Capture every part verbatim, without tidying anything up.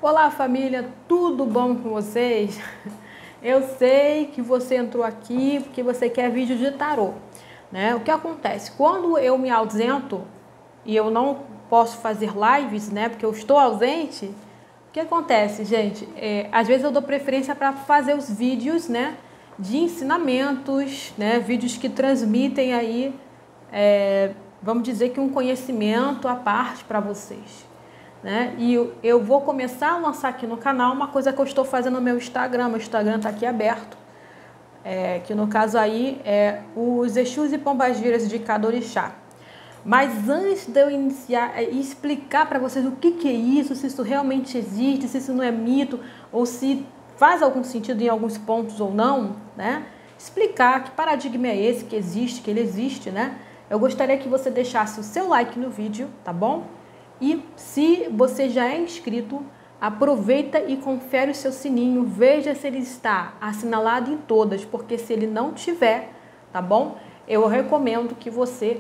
Olá família, tudo bom com vocês? Eu sei que você entrou aqui porque você quer vídeo de tarô, né? O que acontece? Quando eu me ausento e eu não posso fazer lives, né? Porque eu estou ausente, o que acontece, gente? É, às vezes eu dou preferência para fazer os vídeos, né? De ensinamentos, né? Vídeos que transmitem aí, é, vamos dizer que um conhecimento à parte para vocês. Né? E eu, eu vou começar a lançar aqui no canal uma coisa que eu estou fazendo no meu Instagram. Meu Instagram está aqui aberto, é, que no caso aí é os Exus e Pombagiras de cada orixá. Mas antes de eu iniciar e explicar para vocês o que, que é isso, se isso realmente existe, se isso não é mito, ou se faz algum sentido em alguns pontos ou não, né? Explicar que paradigma é esse, que existe, que ele existe, né? Eu gostaria que você deixasse o seu like no vídeo, tá bom? E se você já é inscrito, aproveita e confere o seu sininho, veja se ele está assinalado em todas, porque se ele não tiver, tá bom? Eu recomendo que você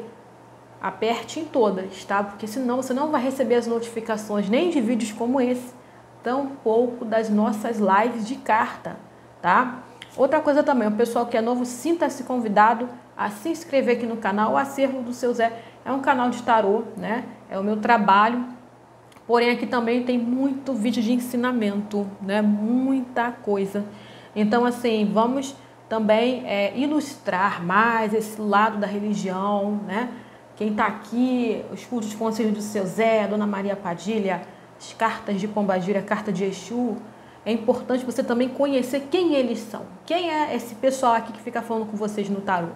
aperte em todas, tá? Porque senão você não vai receber as notificações nem de vídeos como esse, tampouco das nossas lives de carta, tá? Outra coisa também, o pessoal que é novo, sinta-se convidado a se inscrever aqui no canal. O Acervo do Seu Zé é um canal de tarô, né? É o meu trabalho, porém aqui também tem muito vídeo de ensinamento, né? Muita coisa. Então, assim, vamos também é, ilustrar mais esse lado da religião, né? Quem tá aqui, os cultos de conselho do Seu Zé, Dona Maria Padilha, as cartas de Pombagira, carta de Exu. É importante você também conhecer quem eles são. Quem é esse pessoal aqui que fica falando com vocês no tarô?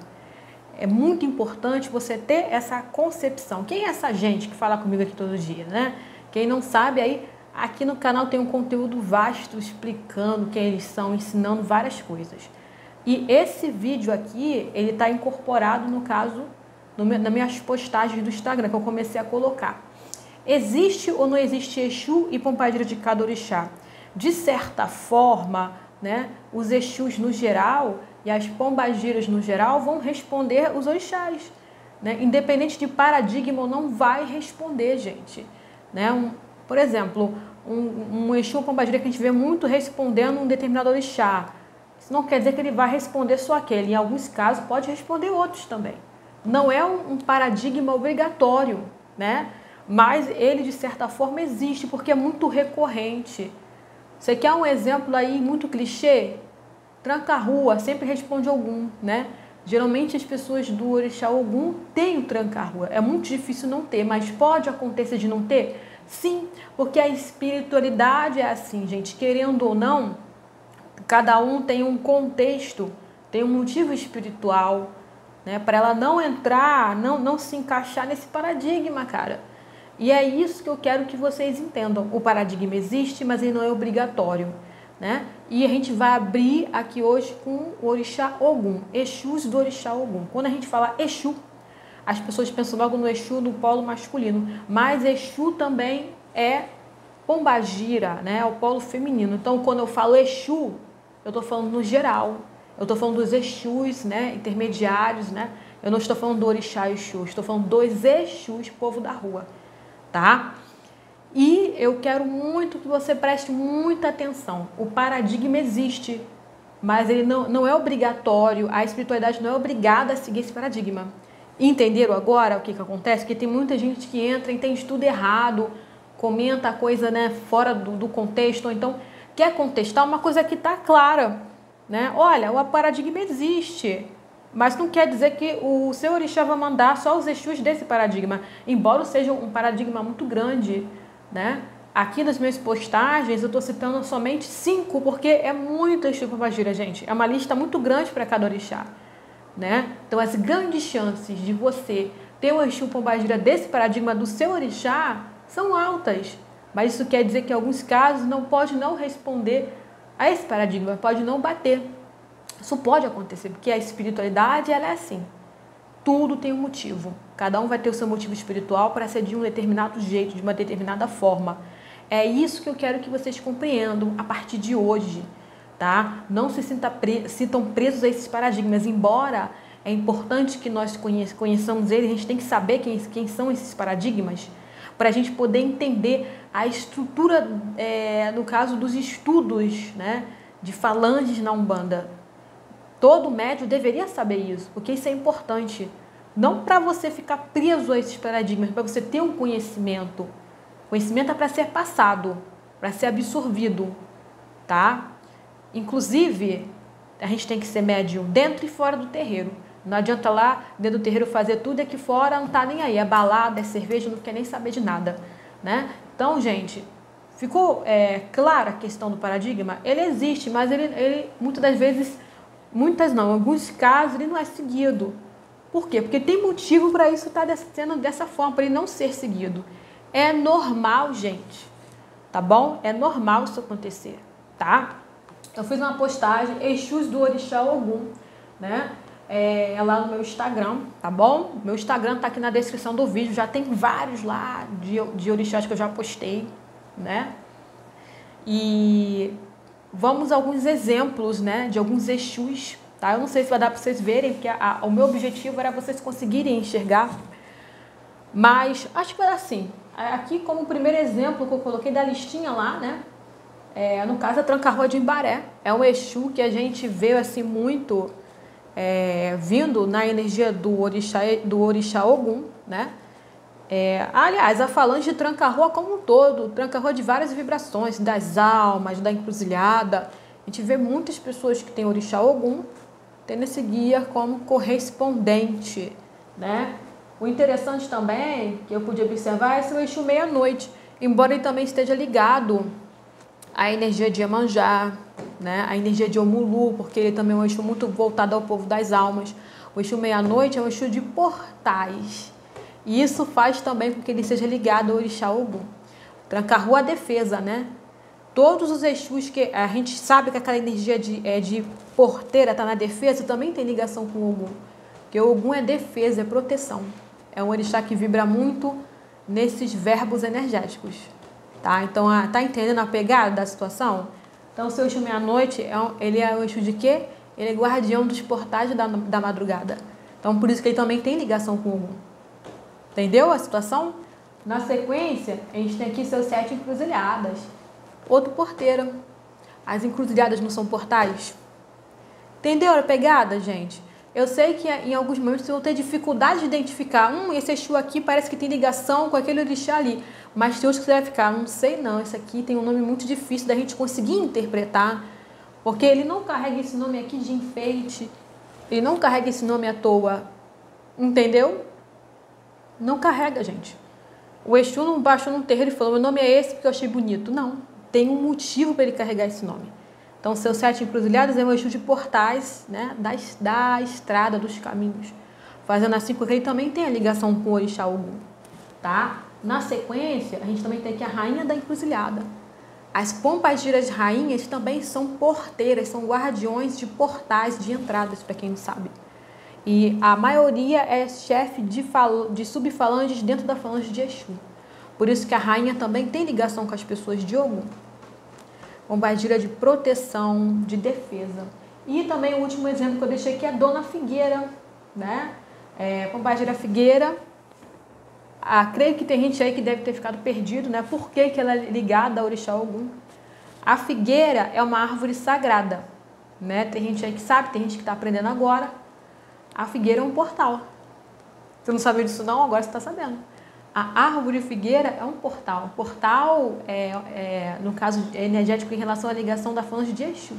É muito importante você ter essa concepção. Quem é essa gente que fala comigo aqui todo dia, né? Quem não sabe, aí aqui no canal tem um conteúdo vasto explicando quem eles são, ensinando várias coisas. E esse vídeo aqui, ele está incorporado, no caso, no meu, nas minhas postagens do Instagram, que eu comecei a colocar. Existe ou não existe Exu e Pombagira de cada orixá? De certa forma, né, os Exus no geral e as Pombagiras no geral vão responder os orixás, né? Independente de paradigma ou não, vai responder, gente, né? Um, por exemplo, um, um Exu ou Pombagira que a gente vê muito respondendo um determinado orixá, isso não quer dizer que ele vai responder só aquele. Em alguns casos pode responder outros também. Não é um, um paradigma obrigatório, né? Mas ele de certa forma existe porque é muito recorrente. Você quer um exemplo aí muito clichê? Tranca-rua, sempre responde algum, né? Geralmente as pessoas do orixá algum têm o tranca-rua. É muito difícil não ter, mas pode acontecer de não ter? Sim, porque a espiritualidade é assim, gente. Querendo ou não, cada um tem um contexto, tem um motivo espiritual, né? Para ela não entrar, não, não se encaixar nesse paradigma, cara. E é isso que eu quero que vocês entendam. O paradigma existe, mas ele não é obrigatório, né? E a gente vai abrir aqui hoje com o orixá Ogum, Exus do orixá Ogum. Quando a gente fala Exu, as pessoas pensam logo no Exu do polo masculino, mas Exu também é Pombagira, né? É o polo feminino. Então, quando eu falo Exu, eu estou falando no geral. Eu estou falando dos Exus, né? Intermediários, né? Eu não estou falando do orixá Exu, estou falando dos Exus, povo da rua, tá? E eu quero muito que você preste muita atenção. O paradigma existe, mas ele não, não é obrigatório, a espiritualidade não é obrigada a seguir esse paradigma. Entenderam agora o que, que acontece? Porque tem muita gente que entra e entende tudo errado, comenta a coisa, né, fora do, do contexto, ou então quer contestar uma coisa que está clara, né? Olha, o paradigma existe, mas não quer dizer que o seu orixá vai mandar só os Exus desse paradigma, embora seja um paradigma muito grande, né? Aqui nas minhas postagens eu estou citando somente cinco, porque é muito Exu e Pombagira, gente. É uma lista muito grande para cada orixá, né? Então as grandes chances de você ter o Exu Pombagira desse paradigma do seu orixá são altas. Mas isso quer dizer que em alguns casos não pode não responder a esse paradigma, pode não bater. Isso pode acontecer, porque a espiritualidade ela é assim. Tudo tem um motivo. Cada um vai ter o seu motivo espiritual para ser de um determinado jeito, de uma determinada forma. É isso que eu quero que vocês compreendam a partir de hoje, tá? Não se sinta pre- sintam presos a esses paradigmas, embora é importante que nós conhe- conheçamos eles, a gente tem que saber quem, quem são esses paradigmas, para a gente poder entender a estrutura, é, no caso dos estudos, né, de falanges na Umbanda. Todo médium deveria saber isso, porque isso é importante. Não para você ficar preso a esses paradigmas, para você ter um conhecimento. Conhecimento é para ser passado, para ser absorvido, tá? Inclusive, a gente tem que ser médium dentro e fora do terreiro. Não adianta lá, dentro do terreiro, fazer tudo e aqui fora não tá nem aí. É balada, é cerveja, não quer nem saber de nada, né? Então, gente, ficou é, clara a questão do paradigma? Ele existe, mas ele, ele muitas das vezes, muitas não, em alguns casos, ele não é seguido. Por quê? Porque tem motivo para isso estar sendo dessa forma, para ele não ser seguido. É normal, gente, tá bom? É normal isso acontecer, tá? Eu fiz uma postagem, Exus do Orixá Ogum, né? É, é lá no meu Instagram, tá bom? Meu Instagram tá aqui na descrição do vídeo, já tem vários lá de, de orixás que eu já postei, né? E vamos a alguns exemplos, né, de alguns Exus, tá? Eu não sei se vai dar para vocês verem, porque a, a, o meu objetivo era vocês conseguirem enxergar, mas acho que vai dar sim. Aqui como primeiro exemplo que eu coloquei da listinha lá, né? É, no caso, a Tranca-Rua de Imbaré. É um Exu que a gente vê assim muito é, vindo na energia do Orixá, do Orixá Ogum, né? É, aliás, a falange de Tranca-Rua como um todo, Tranca-Rua de várias vibrações, das almas, da encruzilhada. A gente vê muitas pessoas que têm Orixá Ogum tendo esse guia como correspondente, né? O interessante também, que eu pude observar, é esse Exu meia-noite, embora ele também esteja ligado à energia de Iemanjá, né? A energia de Omulu, porque ele também é um Exu muito voltado ao povo das almas. O Exu meia-noite é um Exu de portais, e isso faz também com que ele seja ligado ao Orixá Ogum. Tranca-Rua, a defesa, né? Todos os Exus que a gente sabe que aquela energia de, é, de porteira está na defesa, também tem ligação com o Ogum, porque o Ogum é defesa, é proteção. É um orixá que vibra muito nesses verbos energéticos, tá? Então, a, tá entendendo a pegada da situação? Então, o seu Exu meia-noite, é um, ele é o Exu de quê? Ele é guardião dos portais da, da madrugada. Então, por isso que ele também tem ligação com o Ogum. Entendeu a situação? Na sequência, a gente tem aqui seus sete encruzilhadas. Outro porteiro. As encruzilhadas não são portais? Entendeu a pegada, gente? Eu sei que em alguns momentos vocês vão ter dificuldade de identificar. Hum, esse Exu aqui parece que tem ligação com aquele orixá ali. Mas tem outros que você vai ficar, não sei não, esse aqui tem um nome muito difícil da gente conseguir interpretar. Porque ele não carrega esse nome aqui de enfeite. Ele não carrega esse nome à toa. Entendeu? Não carrega, gente. O Exu não baixou num terreiro e falou, meu nome é esse porque eu achei bonito. Não, tem um motivo para ele carregar esse nome. Então, seus sete encruzilhadas é um Exu de portais, né, da, da estrada, dos caminhos. Fazendo assim, porque ele também tem a ligação com o Orixá Ogum, tá? Na sequência, a gente também tem aqui a Rainha da Encruzilhada. As pombagiras rainhas também são porteiras, são guardiões de portais, de entradas, para quem não sabe. E a maioria é chefe de, de subfalanges dentro da falange de Exu. Por isso que a rainha também tem ligação com as pessoas de Ogum. Pombagira de proteção, de defesa. E também o último exemplo que eu deixei aqui é a Dona Figueira, né? É, Pombagira Figueira. Ah, creio que tem gente aí que deve ter ficado perdido, né? Por que que ela é ligada ao Orixá Ogum? A figueira é uma árvore sagrada, né? Tem gente aí que sabe, tem gente que está aprendendo agora. A figueira é um portal. Você não sabia disso não? Agora você está sabendo. A árvore figueira é um portal. O portal, é, é, no caso energético, em relação à ligação da falange de Exu.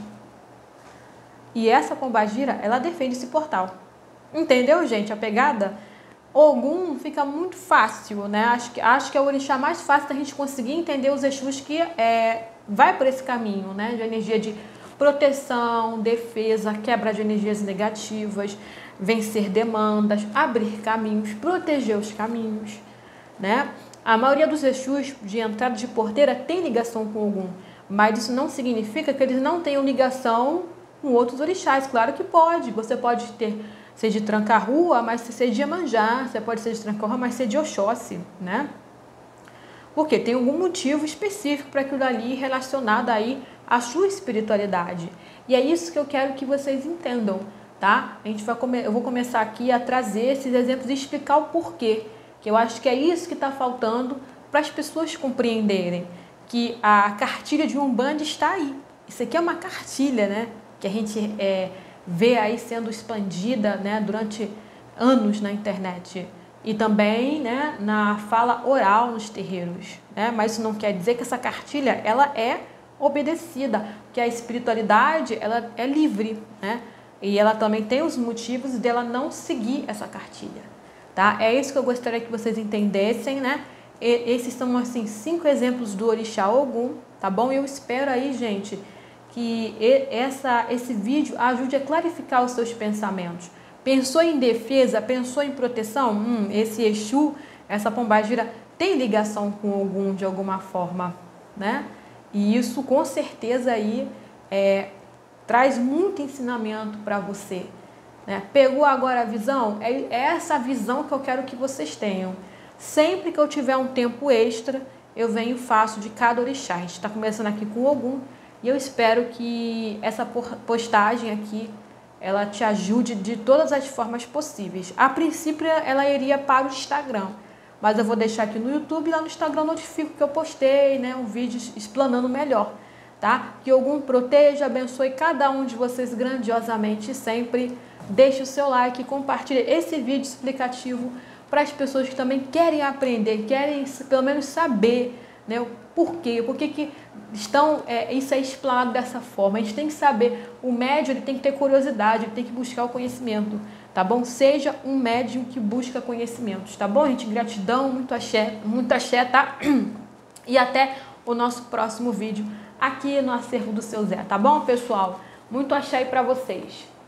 E essa pombagira, ela defende esse portal. Entendeu, gente? A pegada? Ogum fica muito fácil, né? Acho que, acho que é o orixá mais fácil da gente conseguir entender os Exus que é, vai por esse caminho, né? De energia de proteção, defesa, quebra de energias negativas, vencer demandas, abrir caminhos, proteger os caminhos, né? A maioria dos Exus de entrada de porteira tem ligação com Ogum, mas isso não significa que eles não tenham ligação com outros orixás. Claro que pode, você pode ter, ser de Tranca-Rua, mas ser de Iemanjá, você pode ser de Tranca-Rua, mas ser de Oxóssi, né? Porque tem algum motivo específico para aquilo dali relacionado aí à sua espiritualidade. E é isso que eu quero que vocês entendam, tá? A gente vai come... Eu vou começar aqui a trazer esses exemplos e explicar o porquê. Que eu acho que é isso que está faltando para as pessoas compreenderem que a cartilha de Umbanda está aí. Isso aqui é uma cartilha, né? Que a gente é, vê aí sendo expandida, né, durante anos na internet. E também, né, na fala oral nos terreiros. Né? Mas isso não quer dizer que essa cartilha ela é obedecida, que a espiritualidade ela é livre, né? E ela também tem os motivos dela não seguir essa cartilha, tá? É isso que eu gostaria que vocês entendessem, né? E esses são, assim, cinco exemplos do Orixá Ogum, tá bom? Eu espero aí, gente, que essa, esse vídeo ajude a clarificar os seus pensamentos. Pensou em defesa? Pensou em proteção? Hum, esse Exu, essa pombagira tem ligação com Ogum de alguma forma, né? E isso, com certeza, aí é... traz muito ensinamento para você. Né? Pegou agora a visão? É essa visão que eu quero que vocês tenham. Sempre que eu tiver um tempo extra, eu venho e faço de cada orixá. A gente está começando aqui com o Ogum e eu espero que essa postagem aqui ela te ajude de todas as formas possíveis. A princípio, ela iria para o Instagram, mas eu vou deixar aqui no YouTube e lá no Instagram notifico que eu postei, né, um vídeo explanando melhor. Tá? Que Ogum proteja, abençoe cada um de vocês grandiosamente sempre. Deixe o seu like, compartilhe esse vídeo explicativo para as pessoas que também querem aprender, querem pelo menos saber, né, o porquê, por que estão, é, isso é explanado dessa forma. A gente tem que saber, o médium ele tem que ter curiosidade, ele tem que buscar o conhecimento, tá bom? Seja um médium que busca conhecimentos, tá bom, gente? Gratidão, muito axé, muito axé, tá? E até o nosso próximo vídeo aqui no Acervo do Seu Zé, tá bom, pessoal? Muito axé aí pra vocês.